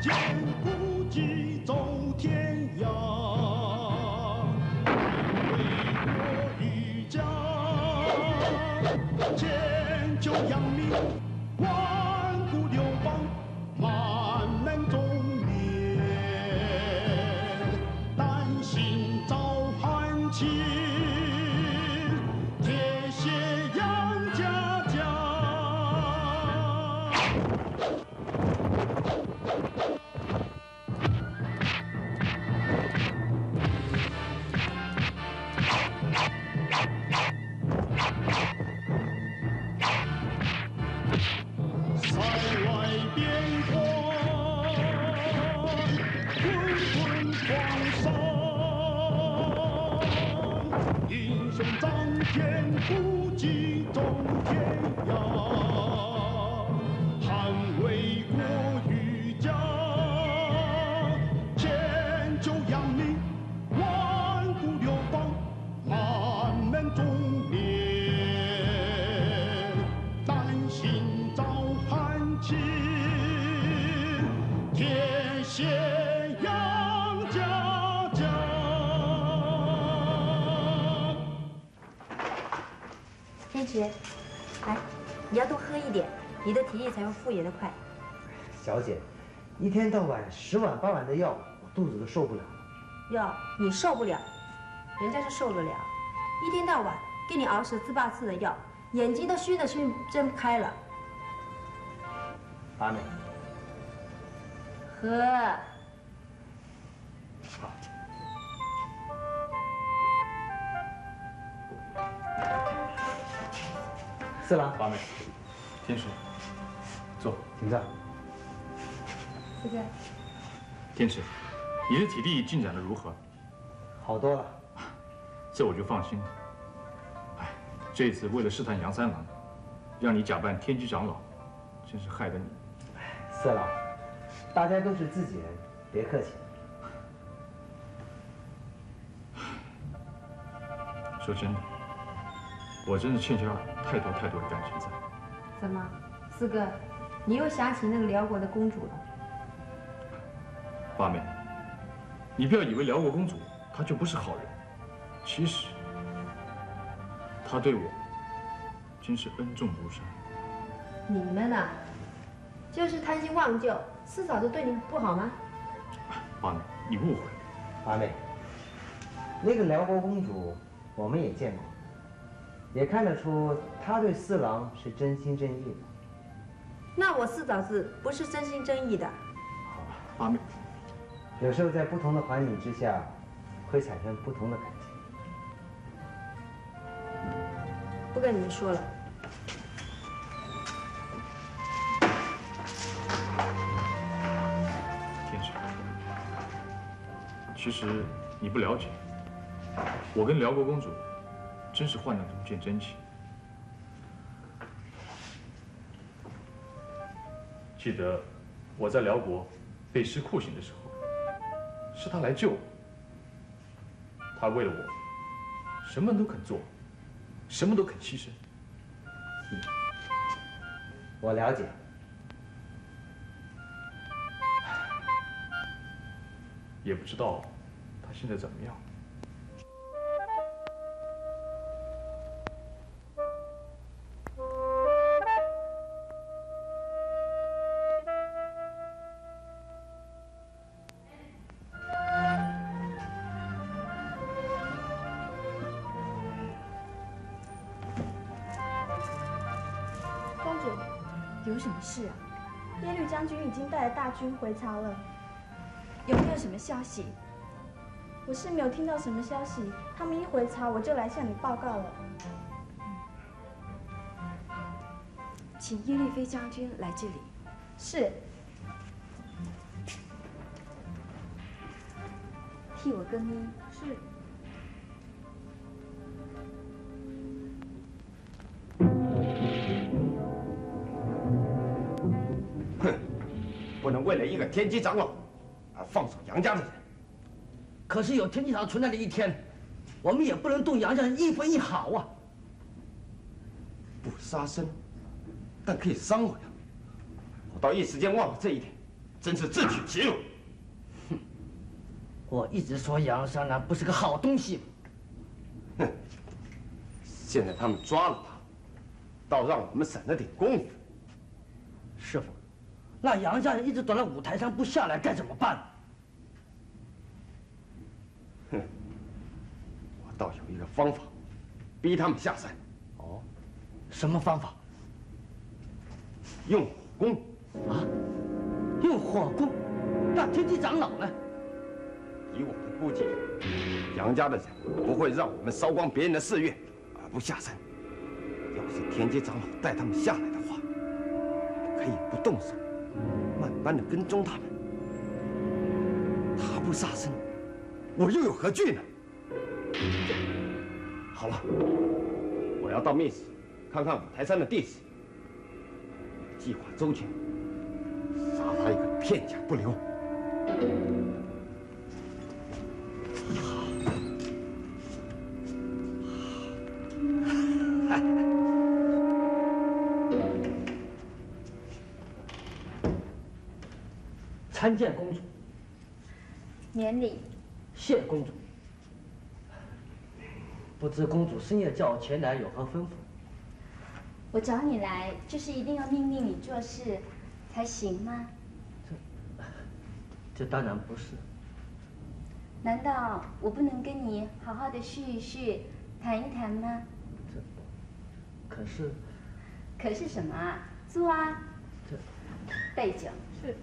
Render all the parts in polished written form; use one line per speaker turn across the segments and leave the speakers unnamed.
艰苦疾走天涯，为国与家，千秋扬名，万古流芳，满门忠烈，丹心照汗青，铁血杨家家。塞外边关，滚滚黄沙，英雄仗剑，不计走天涯，捍卫国与家，千秋扬名，万古流芳，满门忠烈，丹心照汗青，铁血杨家家。
天池，来，你要多喝一点，你的体力才会复原得快。
小姐，一天到晚10碗8碗的药，我肚子都受不了了。
药你受不了，人家是受得了。一天到晚给你熬10次8次的药，眼睛都虚得去睁不开了。
八妹，
喝。
四郎，
八妹，天使，坐，
请坐。
四哥，
天使，你的体力进展的如何？
好多了。
这我就放心了。哎，这次为了试探杨三郎，让你假扮天机长老，真是害得你。
四郎，大家都是自己人，别客气。
说真的，我真是欠下太多的感情在。
怎么，四哥，你又想起那个辽国的公主了？
八妹，你不要以为辽国公主她就不是好人，其实她对我真是恩重如山。
你们呐，就是贪心忘旧，四嫂子对你不好吗？
八妹，你误会了。
八妹，那个辽国公主我们也见过，也看得出她对四郎是真心真意的。
那我四嫂子不是真心真意的。
好吧，八妹，
有时候在不同的环境之下，会产生不同的感情。
不跟你们说了。
天使，其实你不了解，我跟辽国公主真是患难中见真情。记得我在辽国被施酷刑的时候，是她来救我。她为了我，什么都肯做，什么都肯牺牲。
我了解。
也不知道她现在怎么样。
公主，有什么事啊？耶律将军已经带着大军回朝了，有没有什么消息？我是没有听到什么消息，他们一回朝我就来向你报告了。
请耶律飞将军来这里。
是。
替我更衣。
是。
哼，不能为了一个天机长老而放手杨家的人。
可是有天机堂存在的一天，我们也不能动杨家人一分一毫啊！
不杀生，但可以伤我呀！我倒一时间忘了这一点， 真是自取其辱。
哼，我一直说杨三郎不是个好东西。
哼，现在他们抓了他，倒让我们省了点功夫。
师傅，那杨家人一直躲在五台山不下来，该怎么办？
哼，我倒有一个方法，逼他们下山。
哦，什么方法？
用火攻。
啊？用火攻？那天机长老呢？
以我的估计，杨家的人不会让我们烧光别人的寺院而不下山。要是天机长老带他们下来的话，可以不动手，慢慢的跟踪他们。他不杀生，我又有何惧呢？好了，我要到密室看看五台山的地势，计划周全，杀他一个片甲不留。
参见公主。
免礼。
谢公主。不知公主深夜叫我前来有何吩咐？
我找你来，就是一定要命令你做事，才行吗？
这当然不是。
难道我不能跟你好好的叙一叙，谈一谈吗？
可是。
可是什么啊？坐啊。备酒。是。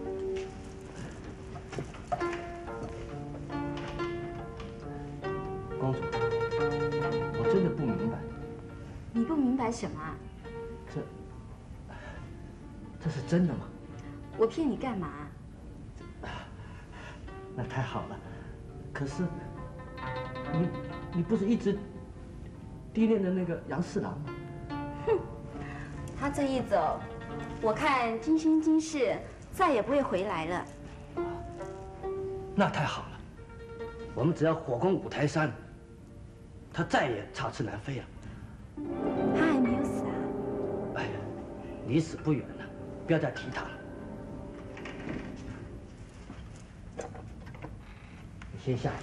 公主，我真的不明白。
你不明白什么啊？
这是真的吗？
我骗你干嘛？
那太好了。可是，你不是一直低恋的那个杨四郎吗？
哼，他这一走，我看今生今世再也不会回来了。
那太好了，我们只要火攻五台山，他再也插翅难飞了。
他还没有死啊？
哎呀，离死不远了，不要再提他了。你先下去。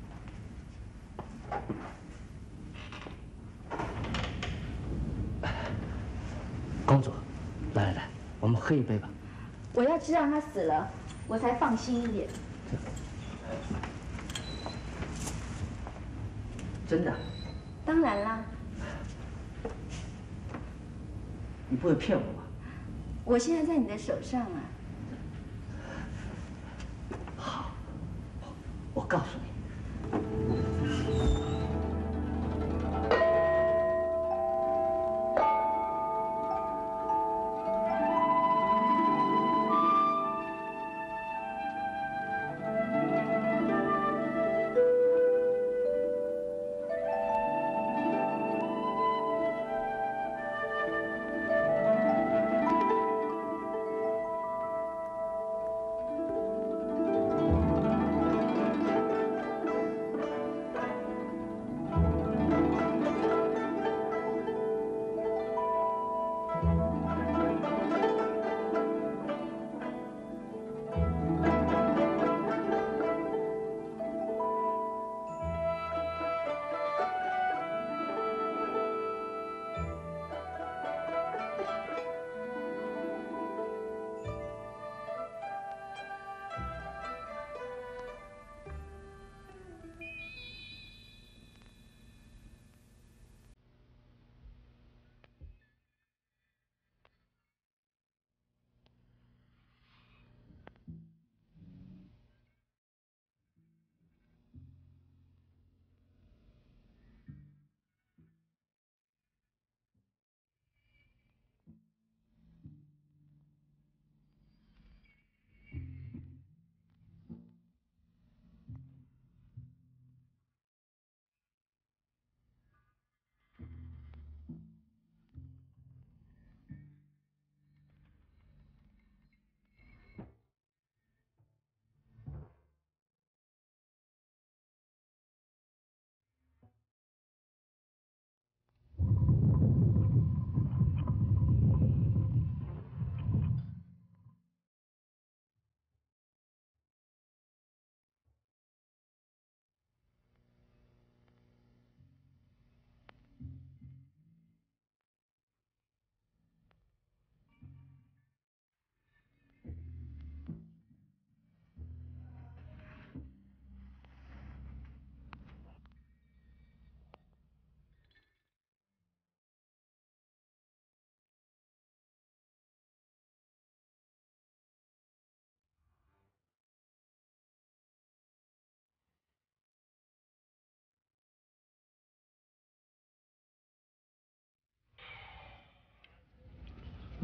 公主，来，我们喝一杯吧。
我要知道他死了，我才放心一点。
真的？
当然啦。
你不会骗我吧？
我现在在你的手上啊。
好，我告诉你。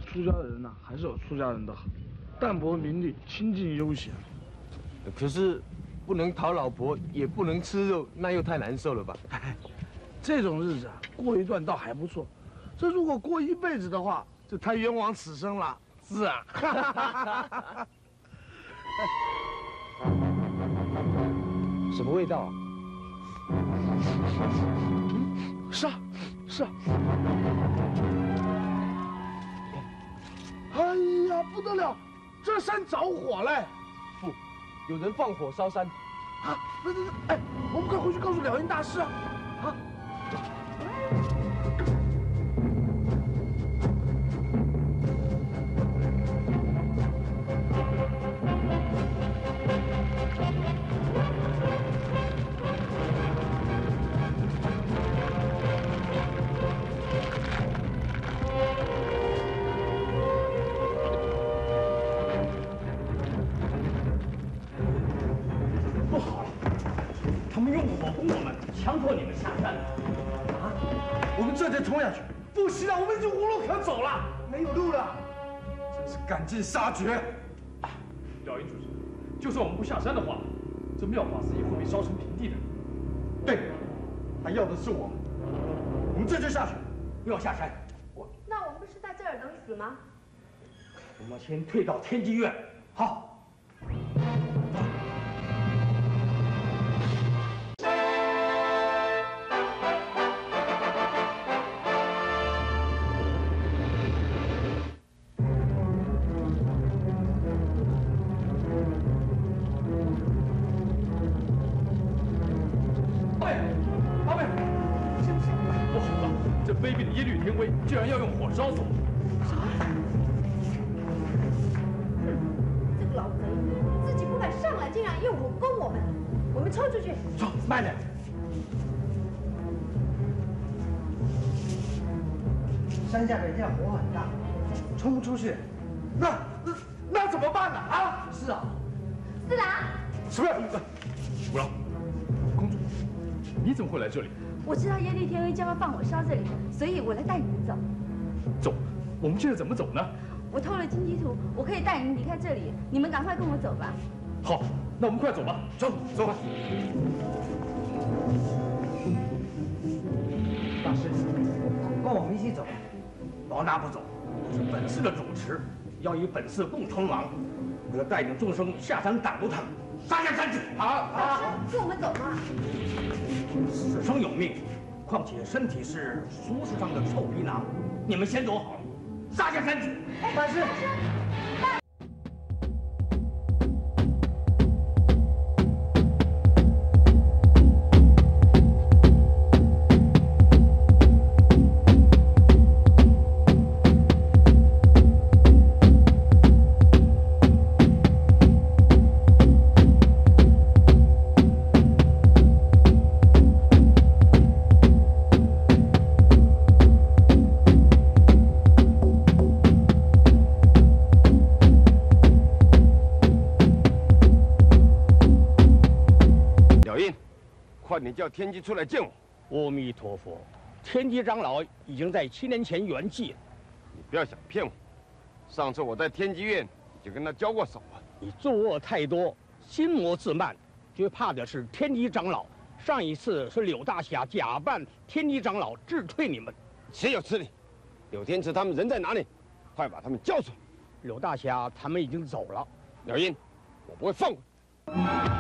出家的人呐，还是有出家人的好，淡泊名利，清静悠闲。
可是，不能讨老婆，也不能吃肉，那又太难受了吧？
这种日子啊，过一段倒还不错。这如果过一辈子的话，就太冤枉此生了。是啊。
什么味道啊？
是啊，是啊。哎呀，不得了，这山着火嘞！
不，有人放火烧山。
啊，对，哎，我们快回去告诉了因大师啊！啊。
强迫你们下山
啊！我们这就冲下去，不行了，我们已经无路可走了，没有路了，
真是赶尽杀绝！
廖云主持，就算我们不下山的话，这妙法寺也会被烧成平地的。
对，他要的是我们，我们这就下去，
不要下山。
那我们不是在这儿等死吗？
我们先退到天机院。好。
卑鄙的耶律天威竟然要用火烧死我！
这个老贼自己不敢上来，竟然用火攻我们！我们冲出去！
走，慢点。
山下边现在火很大，冲不出去。
那怎么办呢？啊？
是啊。
四郎。
什么？五郎，公主，你怎么会来这里？
我知道耶律天威将要放火烧这里，所以我来带你们走。
走？我们现在怎么走呢？
我偷了金鸡图，我可以带你们离开这里。你们赶快跟我走吧。
好，那我们快走吧。走吧。
大师，跟我们一起走。
老衲不走，我是本寺的主持，要与本寺共存亡。我要带领众生下山挡住他们，杀下山去。
好，跟我们走嘛。
死生有命，况且身体是俗世上的臭皮囊。你们先走好了，杀下山去。
大师。
快点叫天机出来见我！
阿弥陀佛，天机长老已经在7年前圆寂了。
你不要想骗我，上次我在天机院已经跟他交过手了。
你作恶太多，心魔自慢，最怕的是天机长老。上一次是柳大侠假扮天机长老智退你们。
谁有此理？柳天池他们人在哪里？快把他们交出来！
柳大侠他们已经走了。
鸟英，我不会放过你。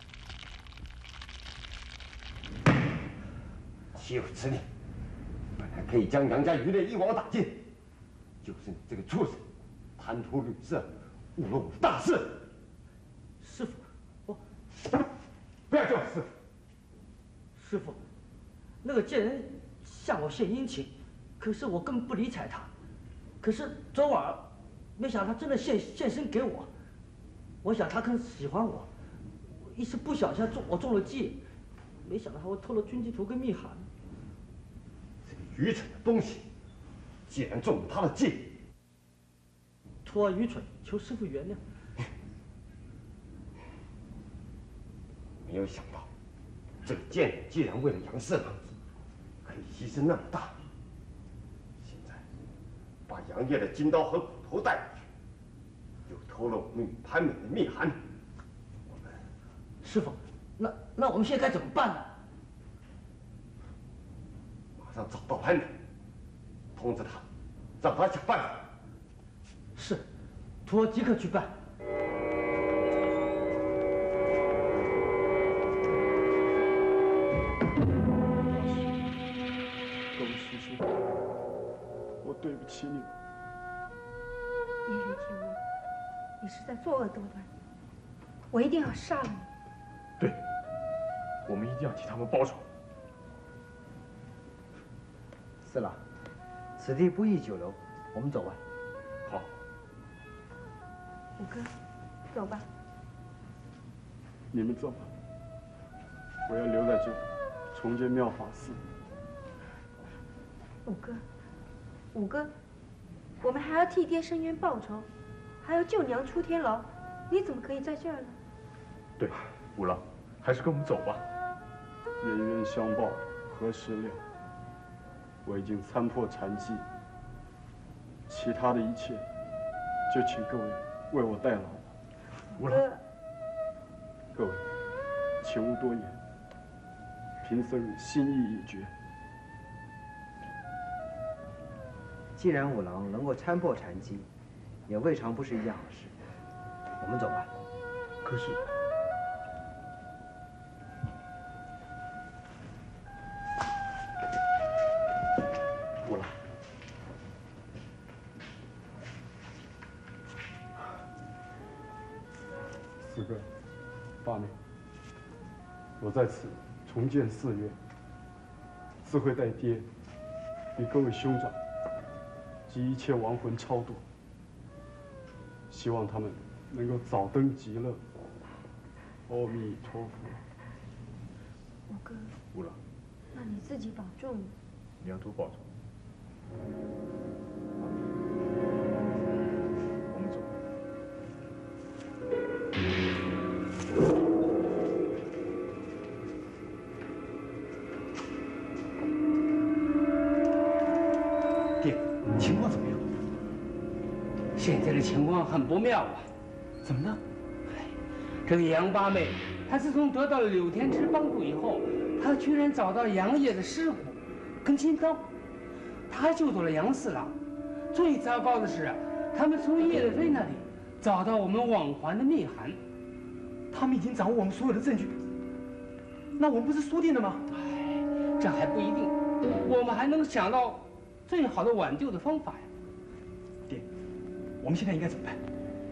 岂有此理！本
还可以将杨家余孽一网打尽。就是你这个畜生，贪图女色，误了我的大事。
师傅，我
不要叫我师傅。
师傅，那个贱人向我献殷勤，可是我根本不理睬他。可是昨晚，没想到他真的献身给我。我想他可能喜欢我，一时不小心我中了计，没想到他会偷了军机图跟密函。
这个愚蠢的东西，既然中了他的计，
徒儿愚蠢，求师傅原谅。
没有想到，这个贱人既然为了杨四郎，可以牺牲那么大，现在把杨业的金刀和骨头带回去，又偷了我们与潘美的密函。我们
师傅，那我们现在该怎么办呢？
马上找到潘美，通知他，让他想办法。
是，徒儿即刻去办。
各位师兄，我对不起你们。
叶律天王，你是在作恶多端，我一定要杀了你。
对，我们一定要替他们报仇。
四郎，此地不宜久留，我们走吧。
好。
五哥，走吧。
你们走吧，我要留在这里重建妙法寺。
五哥，我们还要替爹伸冤报仇，还要救娘出天牢，你怎么可以在这儿呢？
对，五郎，还是跟我们走吧。
冤冤相报何时了？我已经参破禅机，其他的一切就请各位为我代劳吧。
五郎，
各位，请勿多言，贫僧心意已决。
既然五郎能够参破禅机，也未尝不是一件好事。我们走吧。
可是，五郎，
四哥，八妹，我在此重建寺院，自会带爹与各位兄长及一切亡魂超度，希望他们能够早登极乐。阿弥陀佛。
五哥，
五郎，
那你自己保重。
你要多保重。我们走。
爹，情况怎么样？现在的情况很不妙啊。
怎么了？
这个杨八妹，她自从得到了柳天池帮助以后，她居然找到杨业的尸骨跟金刀，她还救走了杨四郎。最糟糕的是，他们从叶丽飞那里找到我们往还的密函。
他们已经掌握我们所有的证据，那我们不是输定了吗？
这还不一定，我们还能想到最好的挽救的方法呀。
爹，我们现在应该怎么办？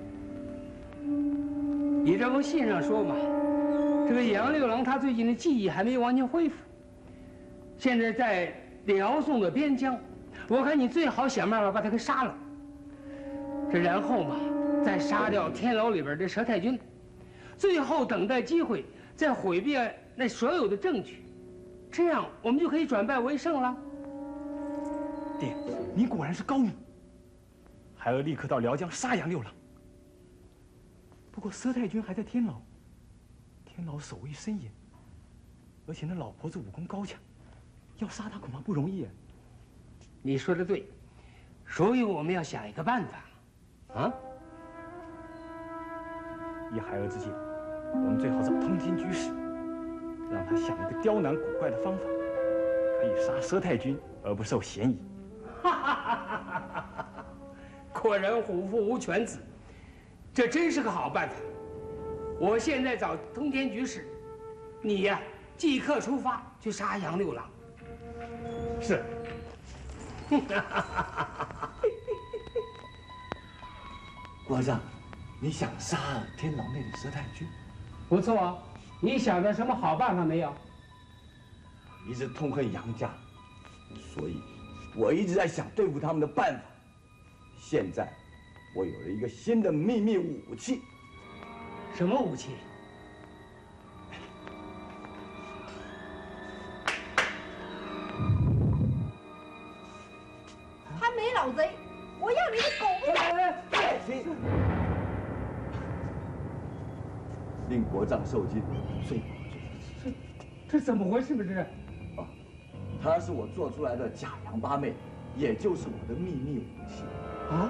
你这封信上说嘛，这个杨六郎他最近的记忆还没完全恢复，现在在辽宋的边疆，我看你最好想办法把他给杀了。这然后嘛，再杀掉天牢里边的佘太君，最后等待机会再毁灭那所有的证据，这样我们就可以转败为胜了。
爹，您果然是高明，还要立刻到辽江杀杨六郎。不过佘太君还在天牢，天牢守卫森严，而且那老婆子武功高强，要杀她恐怕不容易啊。
你说的对，所以我们要想一个办法，啊！
依孩儿之见，我们最好找通天居士，让他想一个刁难古怪的方法，可以杀佘太君而不受嫌疑。
果然虎父无犬子。这真是个好办法！我现在找通天局士，你呀，即刻出发去杀杨六郎。
是。
国丈，你想杀了天牢内的佘太君？
不错啊，你想到什么好办法没有？
一直痛恨杨家，所以我一直在想对付他们的办法。现在，我有了一个新的秘密武器。
什么武器？
他没老贼，我要你的狗命！
令国丈受尽最好
这怎么回事嘛？这是？
哦，它是我做出来的假杨八妹，也就是我的秘密武器。
啊？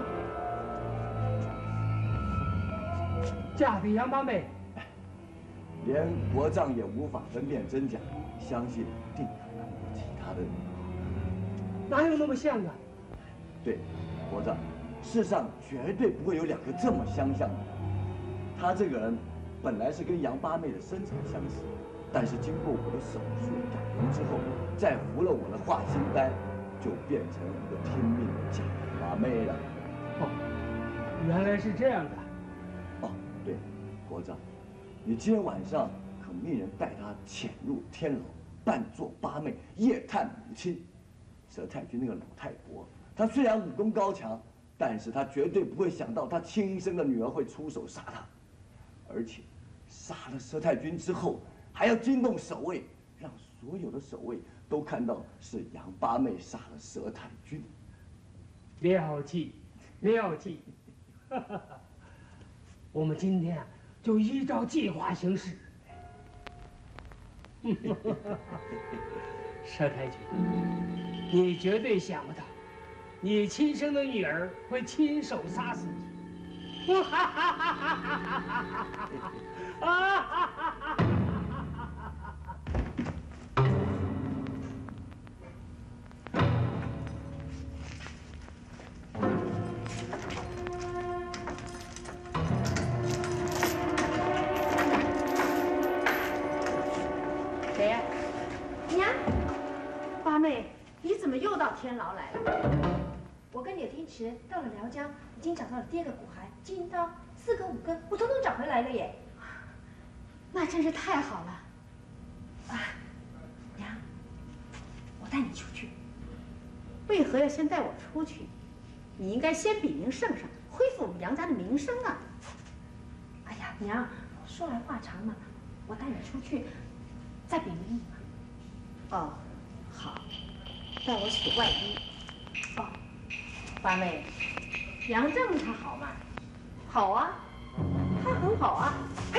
假的杨八妹，
连国丈也无法分辨真假，相信定有难过其他的人。
哪有那么像的？
对，国丈，世上绝对不会有两个这么相像的人。他这个人本来是跟杨八妹的身材相似，但是经过我的手术改容之后，再服了我的化心丹，就变成一个拼命的假杨八妹了。
哦，原来是这样的。
哦，对，国丈，你今天晚上可命人带他潜入天牢，扮作八妹，夜探母亲。佘太君那个老太婆，她虽然武功高强，但是她绝对不会想到她亲生的女儿会出手杀她，而且杀了佘太君之后，还要惊动守卫，让所有的守卫都看到是杨八妹杀了佘太君。
了解，了解。我们今天就依照计划行事。佘太君，你绝对想不到，你亲生的女儿会亲手杀死你。
谁呀？娘，八妹，你怎么又到天牢来了？我跟柳天池到了辽江，已经找到了第二个骨骸，金刀4根5根，我统统找回来了耶！
那真是太好了。
啊，娘，我带你出去。为何要先带我出去？你应该先比名圣上，恢复我们杨家的名声啊！哎呀，娘，说来话长嘛，我带你出去，再比名你嘛。哦，好，带我取外衣。哦，八妹，杨正他好吗？好啊，他很好啊。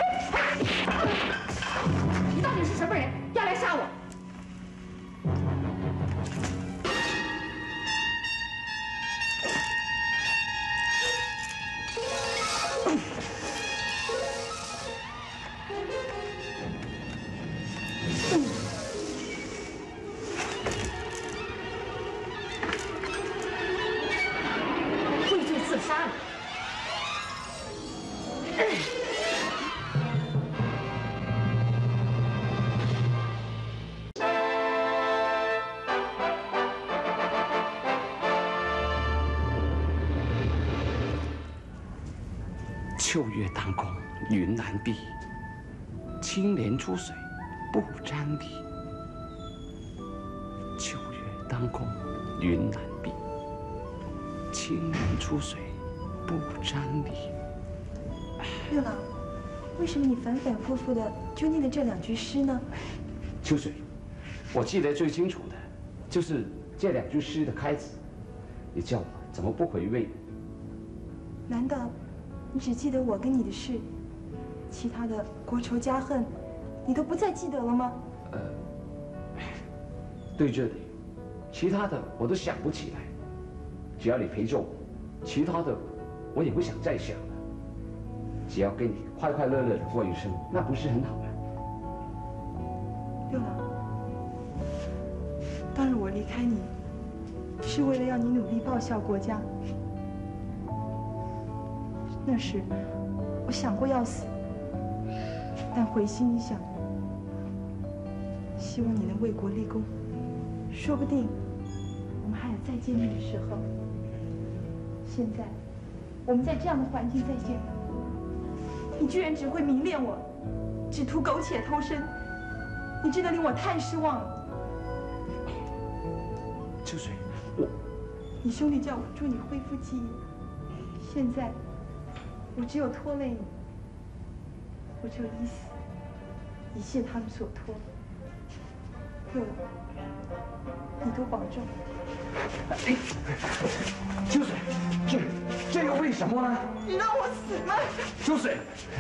你到底是什么人？要来杀我？畏罪自杀了。
秋月当空，云难蔽；青莲出水，不沾泥。秋月当空，云难蔽；青莲出水，不沾泥。
六郎，为什么你反反复复的就念的这2句诗呢？
秋水，我记得最清楚的，就是这2句诗的开始。你叫我怎么不回味？
难道你只记得我跟你的事，其他的国仇家恨，你都不再记得了吗？
对这里，其他的我都想不起来。只要你陪着我，其他的我也不想再想了。只要跟你快快乐乐的过一生，那不是很好吗？
六郎，当日我离开你，是为了要你努力报效国家。那时，我想过要死，但回心一想，希望你能为国立功，说不定我们还有
再见面的时候。现在，我们在这样的环境再见了，你居然只会迷恋我，只图苟且偷生，你真的令我太失望了。
秋水，
你兄弟叫我助你恢复记忆，现在我只有拖累你，我只有一死一谢他们所托。六郎，你多保重。
秋水，这又为什么呢？
你让我死吗？
秋水，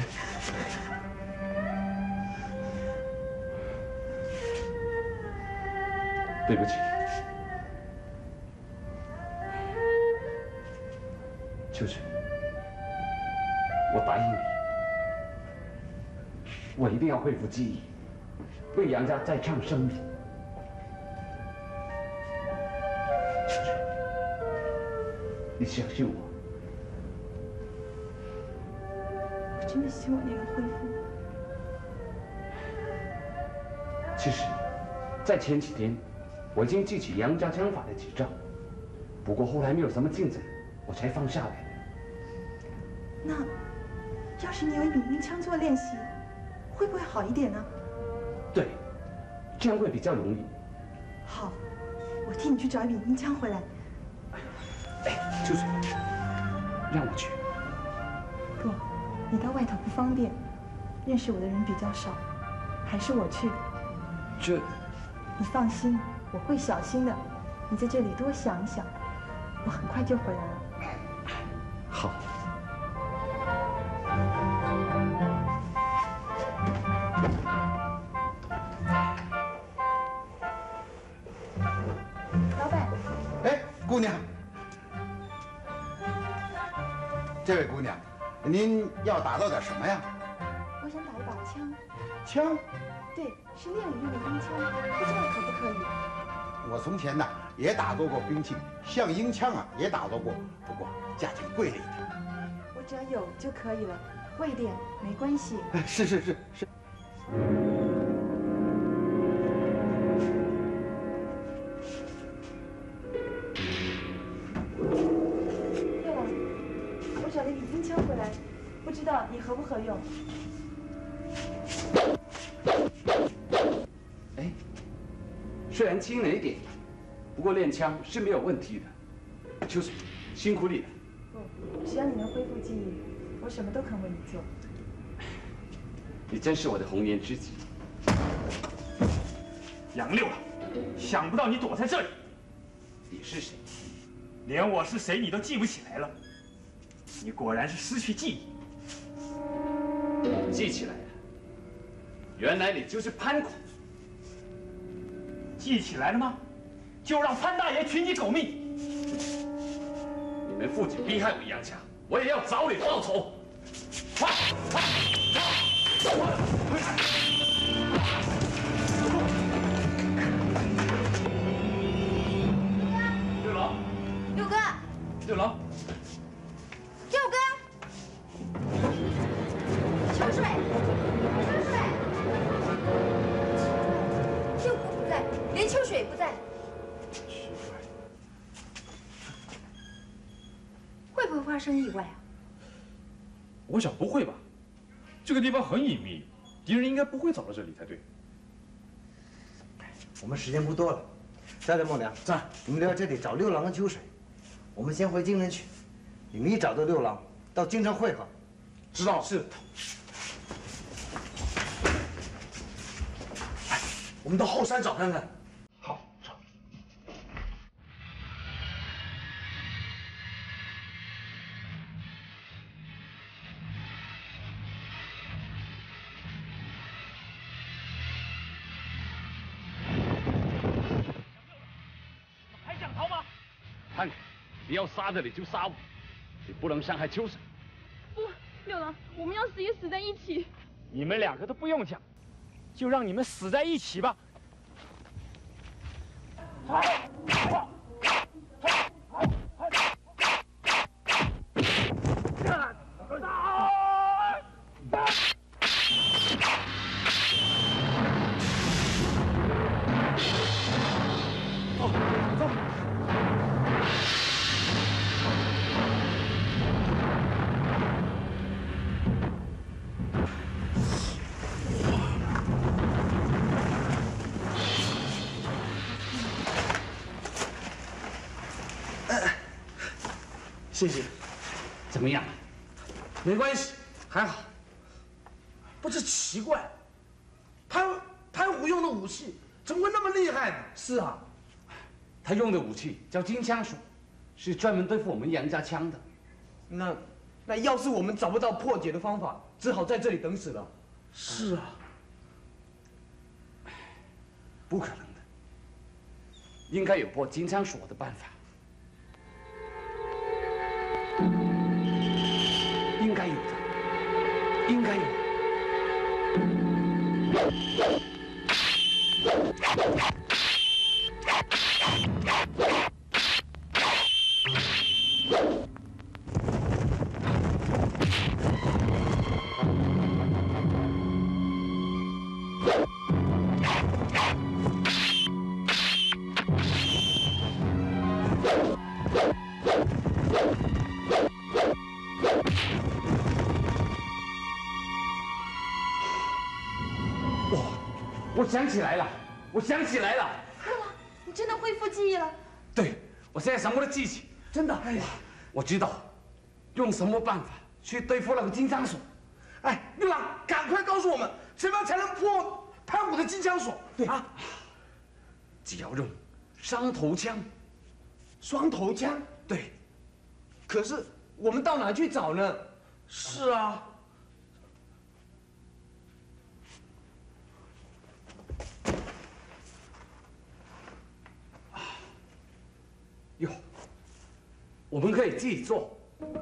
对不起，秋水，我答应你，我一定要恢复记忆，为杨家再创生命。你相信我，
我真的希望你能恢复。
其实，在前几天，我已经记起杨家枪法的几招，不过后来没有什么进展，我才放下来的。
那，要是你用语音枪做练习，会不会好一点呢？
对，这样会比较容易。
好，我替你去找一柄音枪回来。
秋水，让我去。
不，你到外头不方便，认识我的人比较少，还是我去。
这，
你放心，我会小心的。你在这里多想一想，我很快就回来了。
好。
老板。
哎，姑娘。这位姑娘，您要打造点什么呀？
我想打一把枪。
枪？
对，是练武用的音枪，不知道可不可以？
我从前呢也打造过兵器，像鹰枪啊也打造过，不过价钱贵了一点。
我只要有就可以了，贵一点没关系。
是。
找了一柄音枪回来，不知道你合不合用？
哎，虽然轻了一点，不过练枪是没有问题的。秋水，辛苦你了。
不，只要你能恢复记忆，我什么都肯为你做。
你真是我的红颜知己。
杨六郎，想不到你躲在这里。
你是谁？
连我是谁你都记不起来了。你果然是失去记忆。
记起来了，原来你就是潘孔。
记起来了吗？就让潘大爷取你狗命！
你们父亲逼害我杨家，我也要找你报仇！
六郎，
六哥，
六郎。
六哥，秋水，六哥不在，连秋水也不在，会不会发生意外啊？
我想不会吧，这个地方很隐秘，敌人应该不会找到这里才对。
我们时间不多了，在的孟良，
在，
你们留在这里找六郎跟秋水，我们先回京城去。你们一找到六郎，到京城会合。
知道。
是。
哎，我们到后山找看看。
好，走。
还想逃吗？看看，你要杀的你就杀我。你不能伤害秋水。
不，六郎，我们要死也死在一起。
你们两个都不用讲，就让你们死在一起吧。走，走。
谢谢。
怎么样？
没关系，还好。不是奇怪，潘虎用的武器怎么会那么厉害呢？
是啊，他用的武器叫金枪锁，是专门对付我们杨家枪的。
那要是我们找不到破解的方法，只好在这里等死了。
是啊，
不可能的，应该有破金枪锁的办法。应该有的，应该有。我想起来了，我想起来了。
对了，你真的恢复记忆了？
对，我现在什么都记起，
真的。
哎，我知道用什么办法去对付那个金枪锁。
哎，六郎，赶快告诉我们，怎么样才能破潘虎的金枪锁？
对啊，只要用双头枪。
双头枪？
对。
可是我们到哪去找呢？
是啊。
哟，我们可以自己做。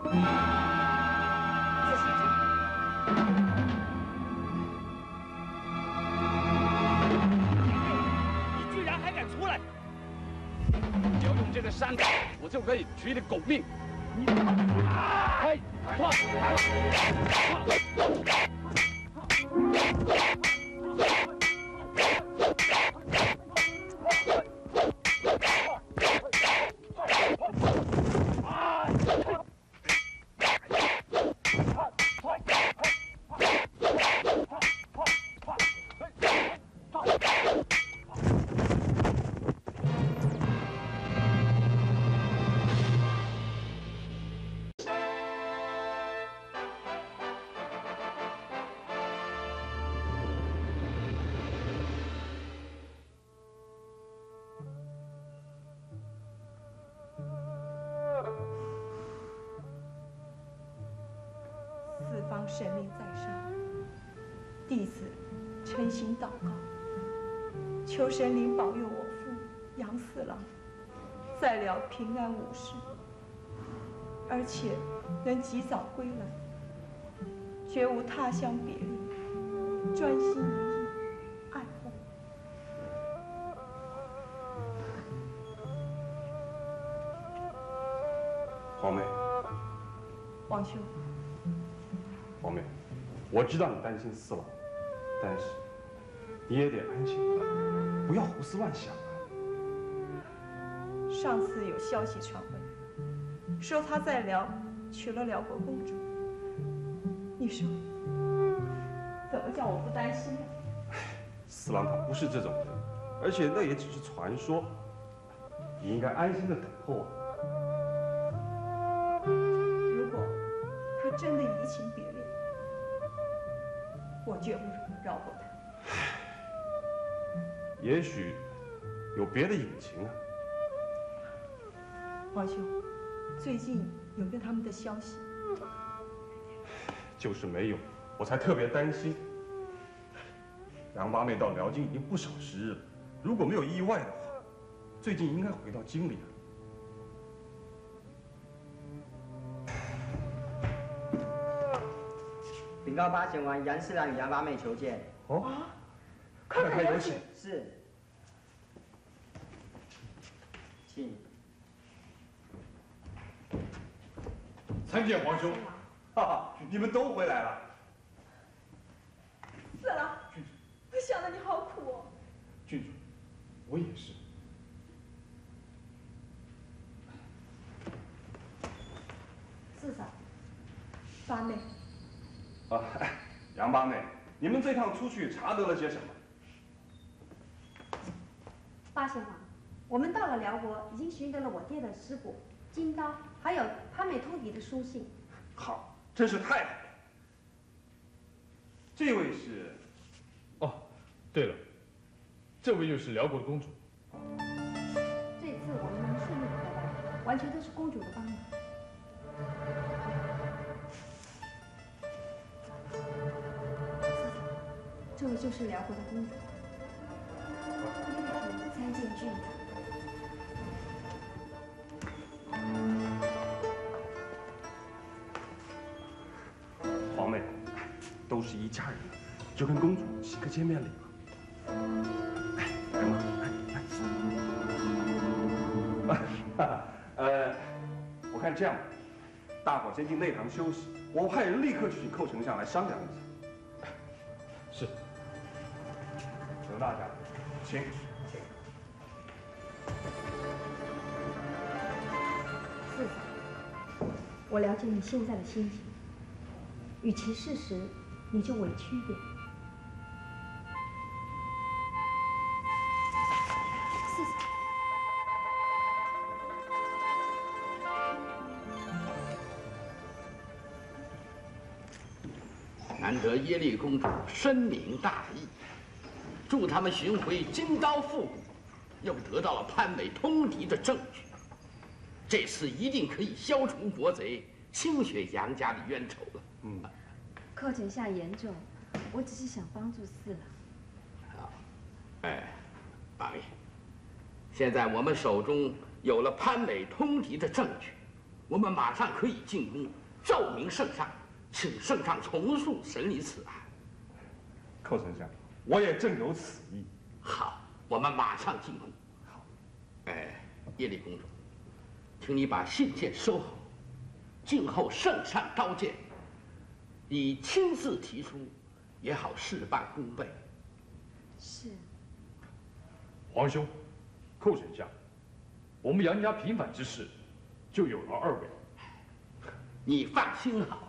你居然还敢出来！
只要用这个山刀，我就可以取你狗命。你，哎，快！
神灵在上，弟子诚心祷告，求神灵保佑我父杨四郎再了平安无事，而且能及早归来，绝无他乡别离，专心一意爱护。
黄梅，
王兄。
黄梅，我知道你担心四郎，但是你也得安心，不要胡思乱想啊。
上次有消息传闻，说他在辽娶了辽国公主，你说怎么叫我不担心呢？
四郎他不是这种人，而且那也只是传说，你应该安心的等候啊。
如果他真的移情别恋，我绝不饶过他。
也许有别的隐情啊。
皇兄，最近有没有他们的消息？
就是没有，我才特别担心。杨八妹到辽京已经不少时日了，如果没有意外的话，最近应该回到京里了。
禀告八贤王，杨四郎与杨八妹求见。
哦，
快
快有请。
是，请。
参见皇兄。哈哈，你们都回来了。
四郎，我想得你好苦哦。
郡主，我也是。
四嫂，八妹。
啊，杨八妹，你们这趟出去查得了些什么？
八贤王，我们到了辽国，已经寻得了我爹的尸骨，
金刀，还有潘美通敌的书信。
好，真是太好了。这位是，
哦，对了，这位就是辽国的公主。
这次我们能顺利回来，完全都是公主的帮忙。
这位就是辽国的公主，参见郡长。
皇妹，都是一家人了，就跟公主行个见面礼吧。哎，来嘛，来。我看这样吧，大伙先进内堂休息，我派人立刻去请寇丞相来商量一下。
是。
刘大家，请。
四嫂，我了解你现在的心情，与其事实，你就委屈一点。四嫂。
难得耶律公主深明大义，助他们寻回金刀复古，又得到了潘美通敌的证据，这次一定可以消除国贼，清雪杨家的冤仇了。
寇丞相言重，我只是想帮助四郎。
王爷，现在我们手中有了潘美通敌的证据，我们马上可以进宫奏明圣上，请圣上从速审理此案。
寇丞相，我也正有此意。
好，我们马上进宫。
好。
耶律公主，请你把信件收好，静候圣上召见。你亲自提出，也好事半功倍。
是。
皇兄，寇丞相，我们杨家平反之事，就有了二位。
你放心好。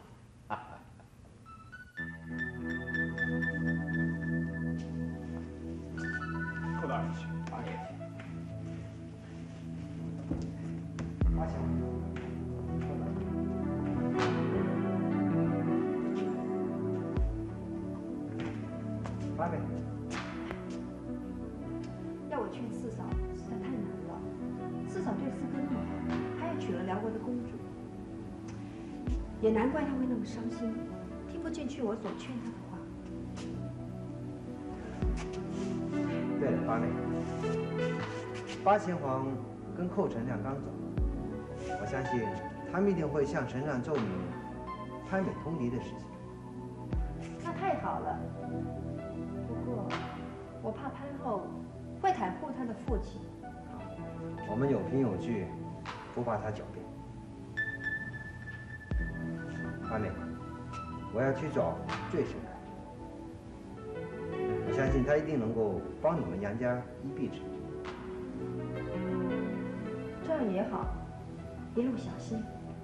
寇大人，请。
王爷。
阿强。八妹。
要我劝四嫂实在太难了。四嫂对四哥那么好，还要娶了辽国的公主，也难怪他会那么伤心，听不进去我所劝他的话。
对了，八妹，八贤皇跟寇丞相刚走，我相信他们一定会向丞相奏明潘美通敌的事情。
那太好了。不过，我怕潘后会袒护他的父亲。
我们有凭有据，不怕他狡辩。八妹，我要去找坠神来，我相信他一定能够帮你们杨家一臂之力。
这样也好，一路小心。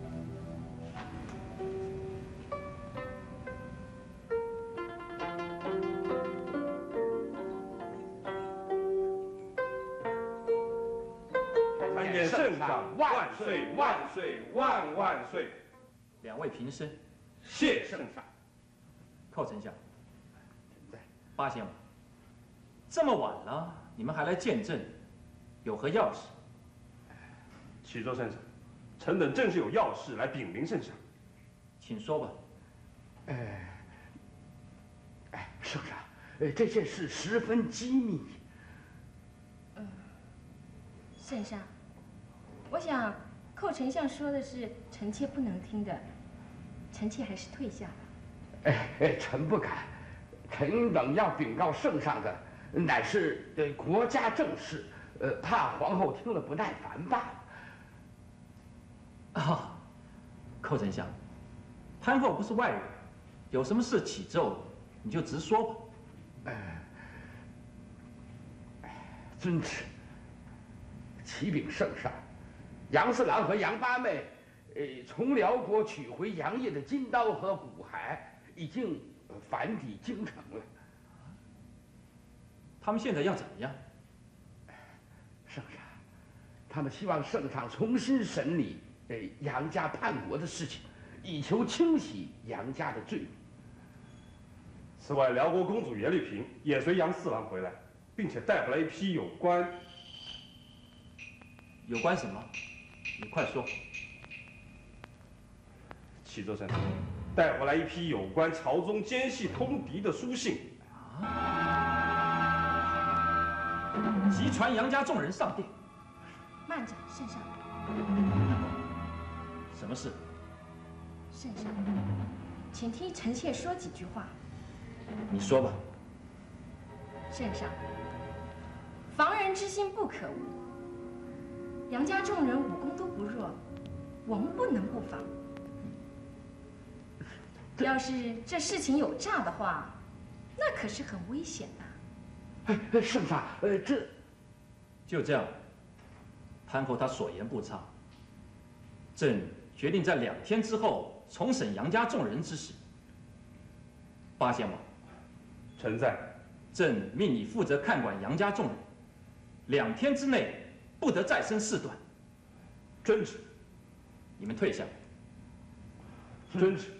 参见圣上万岁万岁万万岁！
两位平身，
谢圣上。
寇丞相，八贤王，这么晚了，你们还来见证，有何要事？
启奏圣上，臣等正是有要事来禀明圣上。
请说吧。
圣上，这件事十分机密。
圣上，我想寇丞相说的是臣妾不能听的，臣妾还是退下吧。
臣不敢，臣等要禀告圣上的，乃是国家政事，怕皇后听了不耐烦罢了。
寇丞相，潘后不是外人，有什么事启奏，你就直说吧。
遵旨。启禀圣上，杨四郎和杨八妹，从辽国取回杨业的金刀和骨骸，已经返抵京城了。
他们现在要怎么样？
圣上，他们希望圣上重新审理
杨家叛国的事情，以求清洗杨家的罪名。
此外，辽国公主耶律平也随杨四郎回来，并且带回来一批有关
什么？你快说。
启奏圣上，带回来一批有关朝中奸细通敌的书信。
急传杨家众人上殿。
慢着，圣上。
什么事？
圣上，请听臣妾说几句话。
你说吧。
圣上，防人之心不可无。杨家众人武功都不弱，我们不能不防。要是这事情有诈的话，那可是很危险的。
圣上，这
就这样。潘后她所言不差，朕决定在2天之后重审杨家众人之事。八贤王，
臣在。
朕命你负责看管杨家众人，2天之内不得再生事端。
遵旨。
你们退下。
遵旨。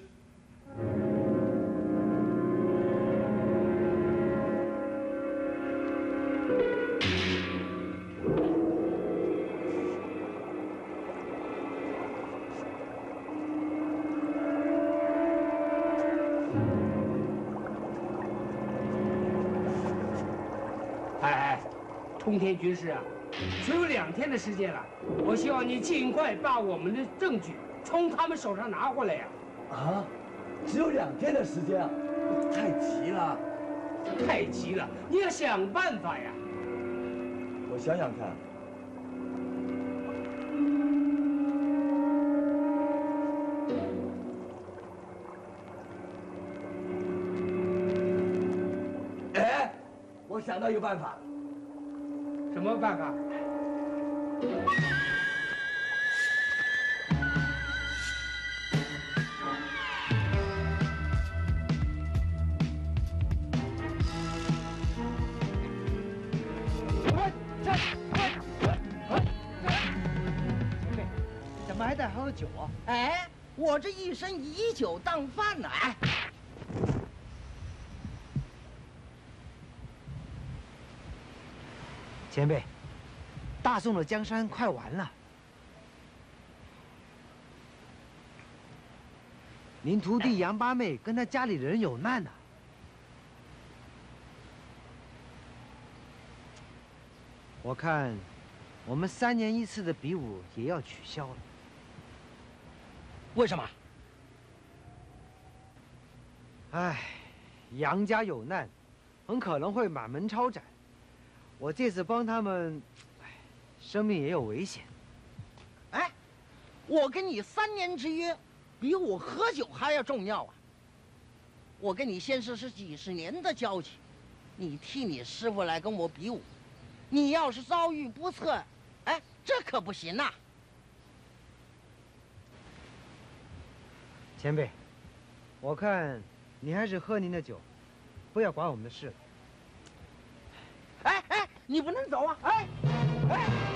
通天军师啊，只有2天的时间了，我希望你尽快把我们的证据从他们手上拿回来呀！
啊，只有2天的时间啊，太急了，
太急了，你要想办法呀！
我想想看。哎，我想到一个办法了。
什么办法？
怎么还在喝酒啊？哎，我这一身以酒当饭呢！哎。
前辈，大宋的江山快完了，您徒弟杨八妹跟她家里人有难呐。我看，我们3年1次的比武也要取消了。
为什么？
唉，杨家有难，很可能会满门抄斩。我这次帮他们，生命也有危险。
哎，我跟你3年之约，比我喝酒还要重要啊！我跟你先生是几10年的交情，你替你师傅来跟我比武，你要是遭遇不测，哎，这可不行呐！
前辈，我看你还是喝您的酒，不要管我们的事了。
哎哎，你不能走啊！哎哎。